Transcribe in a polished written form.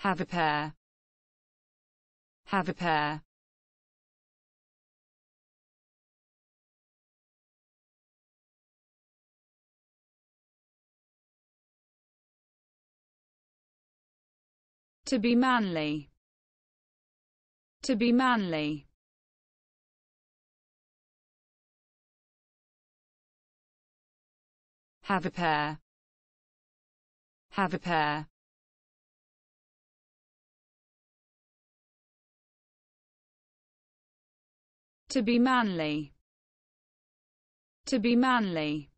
Have a pair. Have a pair. To be manly. To be manly. Have a pair. Have a pair. To be manly. To be manly.